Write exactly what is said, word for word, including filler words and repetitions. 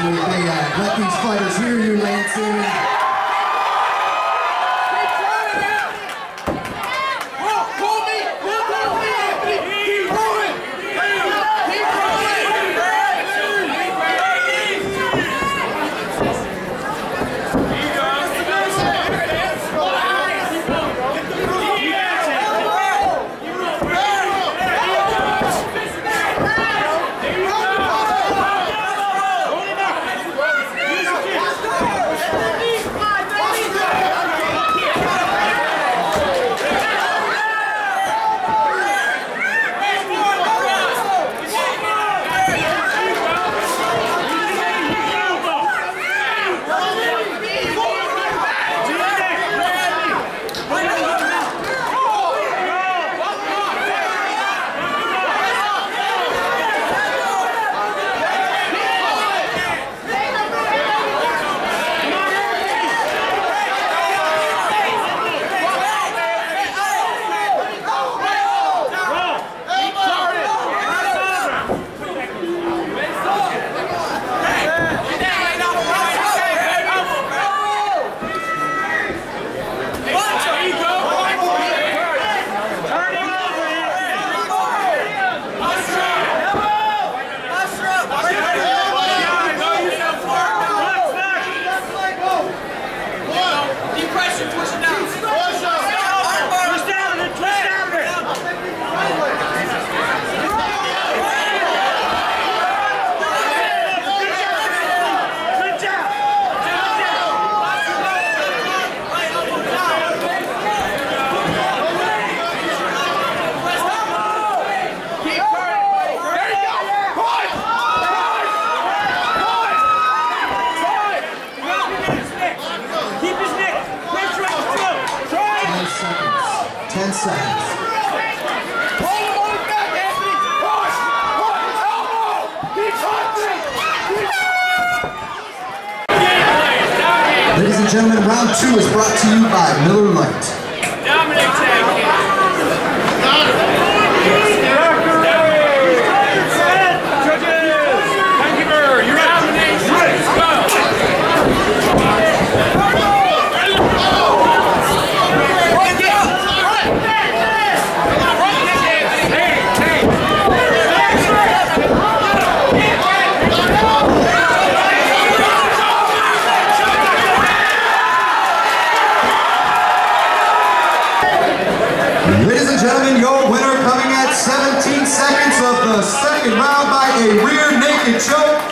Hopefully they uh, let these fighters hear you, Lansing. Ten seconds. Hold him on his back, Anthony! Push! Push! Elbow! Keep punching! Ladies and gentlemen, round two is brought to you by Miller Lite. Dominic Tank. Ladies and gentlemen, your winner coming at seventeen seconds of the second round by a rear naked choke.